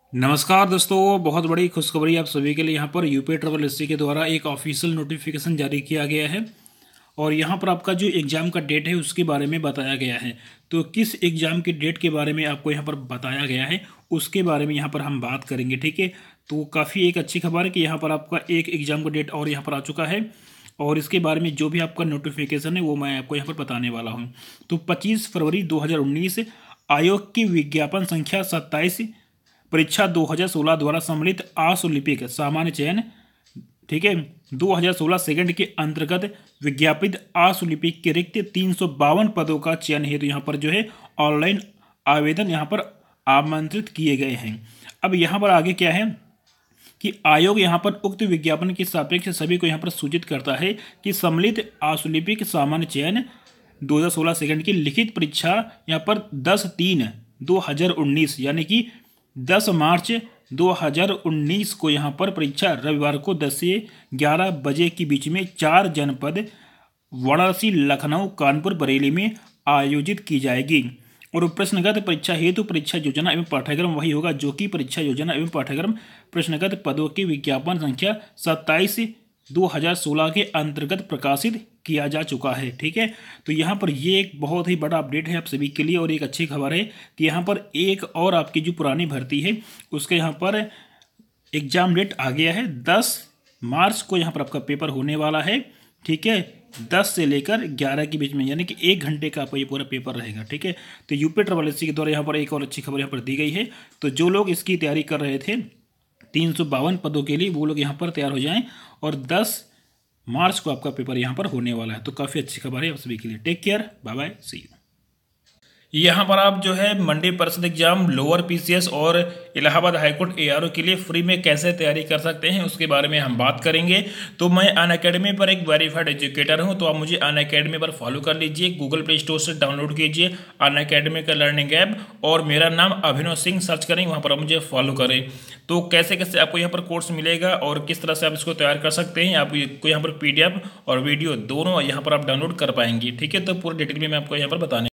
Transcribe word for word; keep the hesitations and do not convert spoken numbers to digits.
नमस्कार दोस्तों, बहुत बड़ी खुशखबरी आप सभी के लिए। यहाँ पर यूपी ट्रैवल एजेंसी के द्वारा एक ऑफिशियल नोटिफिकेशन जारी किया गया है और यहाँ पर आपका जो एग्ज़ाम का डेट है उसके बारे में बताया गया है। तो किस एग्ज़ाम की डेट के बारे में आपको यहाँ पर बताया गया है उसके बारे में यहाँ पर हम बात करेंगे, ठीक है। तो काफ़ी एक अच्छी खबर है कि यहाँ पर आपका एक एग्ज़ाम का डेट और यहाँ पर आ चुका है और इसके बारे में जो भी आपका नोटिफिकेशन है वो मैं आपको यहाँ पर बताने वाला हूँ। तो पच्चीस फरवरी दो हज़ार उन्नीस आयोग की विज्ञापन संख्या सत्ताईस परीक्षा दो हज़ार सोलह द्वारा सम्मिलित आशुलिपिक सामान्य चयन, ठीक है, दो हज़ार सोलह सेकंड के अंतर्गत विज्ञापित आशुलिपिक के रिक्त तीन सौ बावन पदों का चयन हेतु तो यहाँ पर जो है ऑनलाइन आवेदन यहाँ पर आमंत्रित किए गए हैं। अब यहाँ पर आगे क्या है कि आयोग यहाँ पर उक्त विज्ञापन के सापेक्ष सभी को यहाँ पर सूचित करता है कि सम्मिलित आशुलिपिक सामान्य चयन दो हज़ार सोलह सेकंड की लिखित परीक्षा यहाँ पर दस तीन दो हज़ार उन्नीस यानी कि दस मार्च दो हज़ार उन्नीस को यहाँ पर परीक्षा रविवार को दस से ग्यारह बजे के बीच में चार जनपद वाराणसी, लखनऊ, कानपुर, बरेली में आयोजित की जाएगी। और प्रश्नगत परीक्षा हेतु परीक्षा योजना एवं पाठ्यक्रम वही होगा जो कि परीक्षा योजना एवं पाठ्यक्रम प्रश्नगत पदों की विज्ञापन संख्या सत्ताईस दो हज़ार सोलह के अंतर्गत प्रकाशित किया जा चुका है, ठीक है। तो यहाँ पर ये एक बहुत ही बड़ा अपडेट है आप सभी के लिए और एक अच्छी खबर है कि यहाँ पर एक और आपकी जो पुरानी भर्ती है उसके यहाँ पर एग्जाम डेट आ गया है। दस मार्च को यहाँ पर आपका पेपर होने वाला है, ठीक है, दस से लेकर ग्यारह के बीच में, यानी कि एक घंटे का आपका ये पूरा पेपर रहेगा, ठीक है। तो यूपी ट्रैवल एजेंसी के द्वारा यहाँ पर एक और अच्छी खबर यहाँ पर दी गई है। तो जो लोग इसकी तैयारी कर रहे थे तीन सौ बावन पदों के लिए वो लोग यहाँ पर तैयार हो जाएं और दस मार्च को आपका पेपर यहाँ पर होने वाला है। तो काफ़ी अच्छी खबर है आप सभी के लिए। Take care, bye bye, see you. यहाँ पर आप जो है मंडी परिषद एग्जाम, लोअर पीसीएस और इलाहाबाद हाईकोर्ट एआरओ के लिए फ्री में कैसे तैयारी कर सकते हैं उसके बारे में हम बात करेंगे। तो मैं अनअकैडमी पर एक वेरीफाइड एजुकेटर हूं, तो आप मुझे अनअकैडमी पर फॉलो कर लीजिए, गूगल प्ले स्टोर से डाउनलोड कीजिए अनअकैडमी का लर्निंग ऐप और मेरा नाम अभिनव सिंह सर्च करें, वहाँ पर आप मुझे फॉलो करें। तो कैसे कैसे आपको यहाँ पर कोर्स मिलेगा और किस तरह से आप इसको तैयार कर सकते हैं, आपको यहाँ पर पीडीएफ और वीडियो दोनों यहाँ पर आप डाउनलोड कर पाएंगे, ठीक है। तो पूरी डिटेल में मैं आपको यहाँ पर बताने